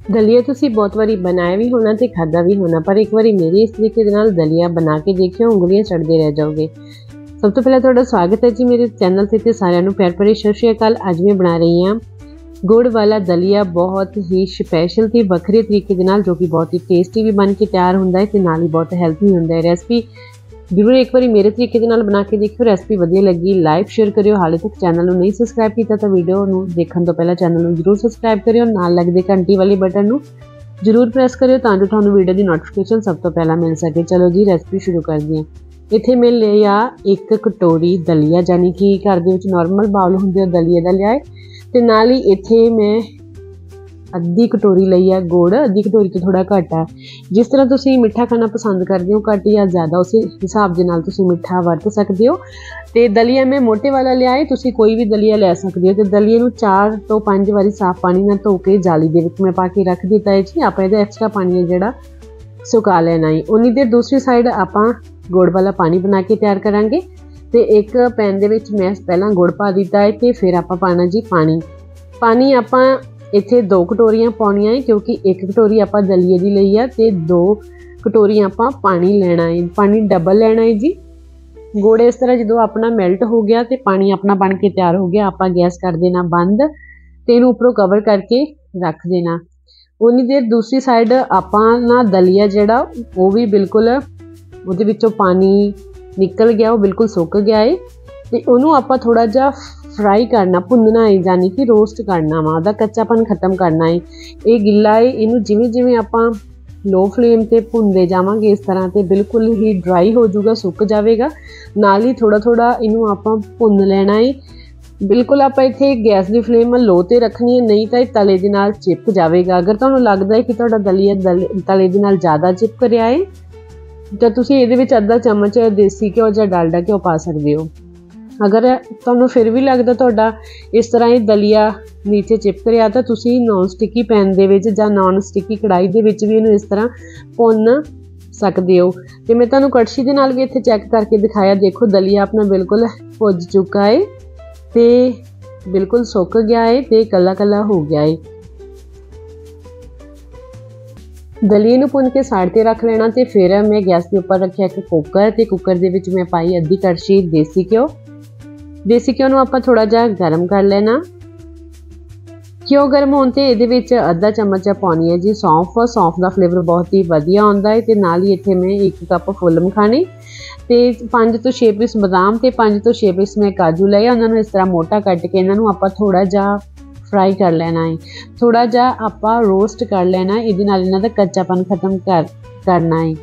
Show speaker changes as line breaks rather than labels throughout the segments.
दलिया तुसी बहुत बारी बनाया भी होना ते खादा भी होना, पर एक बारी मेरी इस तरीके दे नाल दलिया बना के देखियो, उंगलियां चढ़दे रह जाओगे। सब तो पहले तुहाडा स्वागत है जी मेरे चैनल ते सारिआं नूं प्यार भरी सत श्री अकाल। अज मैं बना रही हां गुड़ वाला दलिया, बहुत ही स्पैशल ते वखरे तरीके दे नाल, जो कि बहुत ही टेस्टी भी बन के तैयार हुंदा है ते नाल ही बहुत हेल्थी हुंदा है। रेसिपी जरूर एक बार मेरे तरीके दे नाल बना के देखियो। रेसिपी वधिया लगी लाइक शेयर करियो। हाले तक चैनल नूं नहीं सबसक्राइब कीता तो वीडियो नूं देखण तो पहला चैनल नूं जरूर सबसक्राइब करियो, नाल लगदे घंटी वाले बटन नूं जरूर प्रेस करियो तां जो तुहानूं वीडियो की नोटिफिकेशन सब तो पहला मिल सके। चलो जी रेसिपी शुरू करदी हां। इत्थे मैं लिया एक कटोरी दलिया, यानी कि घर दे विच नॉर्मल बाउल हुंदे दलिए दा लिया है, ते नाल ही इत्थे मैं अद्धी कटोरी लई है गुड़। अद्धी कटोरी तो थोड़ा घट है, जिस तरह तुसी मिठा खाना पसंद करते हो घट या ज़्यादा उस हिसाब के नाल तुसी मिठा वरत सकते हो। तो दलिया मैं मोटे वाला लिया है, तुसी कोई भी दलिया ले सकते हो। तो दलिए नूं 4 तो 5 बारी साफ पानी नाल धो के जाली दे विच मैं पा के रख दिता है जी। आपां इहदा एक्सट्रा पानी है जिहड़ा सुका लेना है। उन्नी देर दूसरी साइड आपां गुड़ वाला पानी बना के तैयार करांगे। तो एक पैन दे विच मैं पहला गुड़ पा दिता है, तो फिर आपां पाना जी पानी आपां इत्थे 2 कटोरियां पाउणियां है, क्योंकि एक कटोरी आपां दलिए दी लई है ते 2 कटोरियां आपां पानी लेना है। पानी डबल लेना है जी। गुड़ इस तरह जो अपना मेल्ट हो गया तो पानी अपना बन के तैयार हो गया, आपां गैस कर देना बंद ते इहनूं उपरों कवर करके रख देना। उन्नी देर दूसरी साइड आपां ना दलिया जिहड़ा वो भी बिल्कुल उहदे विचों पानी निकल गया, वो बिल्कुल सुक गया है। तो उन्होंने आपां थोड़ा जा फ्राई करना, भुनना है, यानी कि रोस्ट करना वा, उहदा कच्चापन खत्म करना है। ये गिला है, इनू जिवें जिवें आपां लो फ्लेम ते भुनदे जावांगे इस तरह ते बिल्कुल ही ड्राई हो जाऊगा, सुक जाएगा। नाल ही थोड़ा थोड़ा इनू आपां भुन लेना है। बिल्कुल आपां इत्थे गैस की फ्लेम लो ते रखनी है, नहीं तो तले दे नाल चिपक जाएगा। अगर तुहानूं लगदा है कि तुहाडा दलिया तले दे नाल ज़्यादा चिपक रहा है तो तुसीं इहदे विच अद्धा चम्मच देसी घिओ जां डालडा घिओ पा सकदे हो। अगर तुहानूं फिर भी लगदा तुहाडा इस तरह ही दलिया नीचे चिपक रहा तो तुसीं नॉन स्टिकी पैन दे विच जां नॉन स्टिकी कढ़ाई दे विच भी इहनूं इस तरह भुन सकदे हो। ते मैं तुहानूं कड़छी दे नाल भी इत्थे चैक करके दिखाया, देखो दलिया अपना बिल्कुल भुज चुका है ते बिल्कुल सुक गया है ते कला कला हो गया है। दलिए नूं भुन के साइड ते रख लेना। तो फिर मैं गैस के उपर रखिया एक कुकर, ते कुकर दे विच मैं पाई अद्धी कड़छी देसी घिओ। देसी घिओ नूं आपां थोड़ा जिहा गर्म कर लेना। घिओ गर्म होण ते इहदे विच अद्धा चम्मच पाउणी है जी सौंफ। सौंफ का फ्लेवर बहुत ही वधिया आउंदा है। ते नाल ही इत्थे मैं 1 कप फुल मखाने ते 5 तो 6 पीस बादाम ते 5 तो 6 पीस मैं काजू लए। उन्हां नूं इस तरह मोटा कट के इन्हां नूं आपां थोड़ा जिहा फ्राई कर लेना है, थोड़ा जिहा आपां रोस्ट कर लेना है। इहदे नाल इन्हां दा कच्चापन खत्म करना है।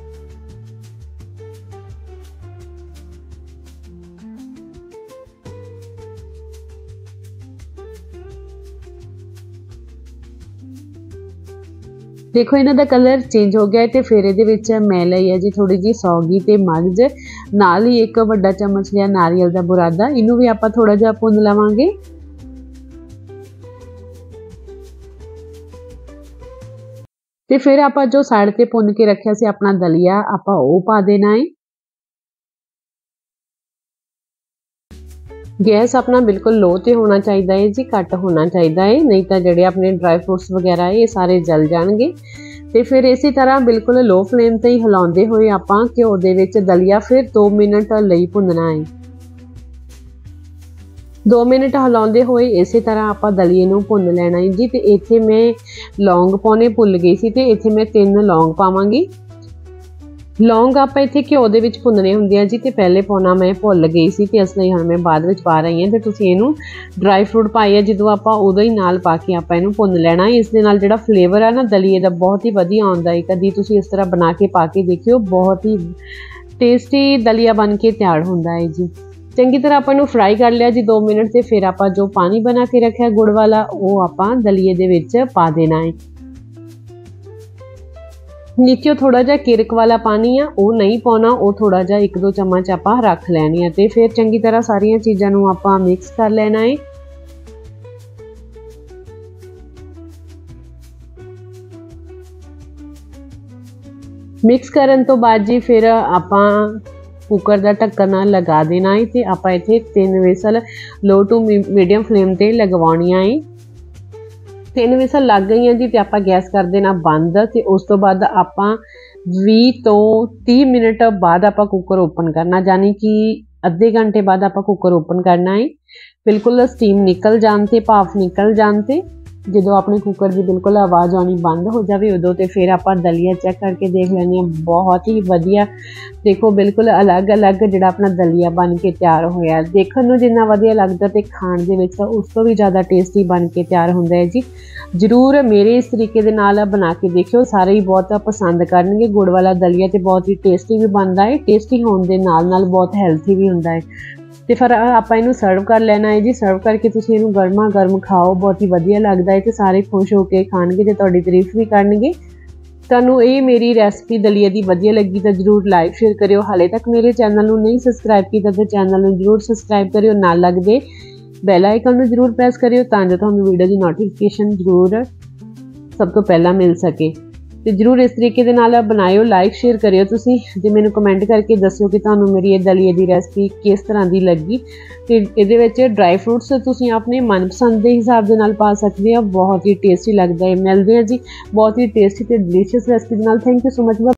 देखो इन्हां दा कलर चेंज हो गया है। तो फिर इहदे विच मैं लई है जी थोड़ी जी सौगी ते मगज, नाल ही एक वड्डा चम्मच लिया नारियल दा बुरादा। इनू भी आपां थोड़ा जिहा भुन लवांगे। ते फिर आपां जो साइड ते भुन के रखिया सी अपना दलिया आपां वो पा देना है। गैस अपना बिल्कुल लो ते होना चाहिए है जी, घट होना चाहिए है, नहीं तो जिहड़े अपने ड्राई फ्रूट्स वगैरह है ये सारे जल जाएंगे। तो फिर इसी तरह बिल्कुल लो फ्लेम ते ही हिलाउंदे होए आपां घिओ दे विच दलिया फिर 2 मिनट लई भुनना है। 2 मिनट हिलाउंदे होए इसी तरह आपां दलिए नूं भुन लेना है जी। तो इत्थे मैं लौंग पाउणे भुल गई सी, तो इत्थे मैं 3 लौंग पावांगी। लौंग आपां इत्थे घिओ दे विच भुनने हुंदे आ जी, ते पहले पाउणा मैं भुल गई सी, ते इसलिए हुण मैं बाद विच पा रही हां। ते तुसीं इहनूं ड्राई फ्रूट पाए जदों आपां उदों ही नाल पा के आपां इहनूं भुन लेना है। इस दे नाल जिहड़ा फ्लेवर है ना दलिए दा बहुत ही वधिया आउंदा है। कदी तुसीं इस तरह बना के पा के देखियो, बहुत ही टेस्टी दलिया बन के तैयार हुंदा है जी। चंगी तरह आपां इहनूं फ्राई कर लिया जी 2 मिनट। ते फिर आपां जो पानी बना के रखिया गुड़ वाला वो आपां दलिए दे विच पा देना है। नीचे थोड़ा जिहा किरक वाला पानी आ वो नहीं पाउणा, वो थोड़ा जिहा 1-2 चम्मच आपां रख लैनी है। तो फिर चंगी तरह सारियां चीज़ां नूं आपां मिक्स कर लेना है। मिक्स करन तो बाद जी फिर आपां कुकर का ढक्कन लगा देना है। तो आपां इत्थे 3 whistle low to medium flame ते लगवाउणियां है। 3 ਵਿਸਲ ਲੱਗ ਗਈਆਂ ਜੀ ਤੇ ਆਪਾਂ ਗੈਸ ਕਰ ਦੇਣਾ ਬੰਦ ਤੇ ਉਸ ਤੋਂ ਬਾਅਦ ਆਪਾਂ 20 ਤੋਂ 30 ਮਿੰਟ ਬਾਅਦ ਆਪਾਂ ਕੁੱਕਰ ਓਪਨ ਕਰਨਾ, ਯਾਨੀ कि ਅੱਧੇ घंटे बाद ਆਪਾਂ ਕੁੱਕਰ ਓਪਨ ਕਰਨਾ है। बिल्कुल स्टीम निकल जान ते भाफ निकल जान ते जो अपने कुकर की बिल्कुल आवाज़ आनी बंद हो जाए उदों तो फिर आप दलिया चेक करके देख लें। बहुत ही वधिया देखो बिल्कुल अलग अलग जोड़ा अपना दलिया बन के तैयार होया, देखने में जिन्ना वधिया लगता तो खाण दे विच उस तो भी ज़्यादा टेस्टी बन के तैयार होंदा है जी। जरूर मेरे इस तरीके दे नाल बना के देखियो, सारे ही बहुत पसंद करनगे। गुड़ वाला दलिया तो बहुत ही टेस्टी भी बनता है, टेस्टी होने दे नाल नाल बहुत हैल्थी भी होंदा है। तो फिर आप इनू सर्व कर लेना है जी। सर्व करके तुसीं इनू गर्मा गर्म खाओ, बहुत ही वधिया लगता है तो सारे खुश होकर खाणगे ते तुहाडी तारीफ भी करनगे। तुहानूं ये मेरी रेसिपी दलिया की वधिया लगी तो जरूर लाइक शेयर करियो। हाले तक मेरे चैनल नूं नहीं सबसक्राइब किया तो चैनल नूं जरूर सबसक्राइब करियो, नाल लगदे बैल आइकन नूं जरूर प्रेस करियो तां जो तुहानूं वीडियो की नोटिफिकेशन जरूर सब तो पहला मिल सके। तो जरूर इस तरीके दे नाल बनाइयो, लाइक शेयर करियो तुसीं ते मैनूं कमेंट करके दस्सियो कि तुहानूं मेरी ये दलिया की रेसिपी किस तरह की लगी। तो इहदे विच ड्राई फ्रूट्स तुसीं अपने मनपसंद के हिसाब दे नाल पा सकदे हो, बहुत ही टेस्टी लगता है। मिलदे हैं जी बहुत ही टेस्टी ते डिलीशियस रेसिपी दे नाल। Thank you so much.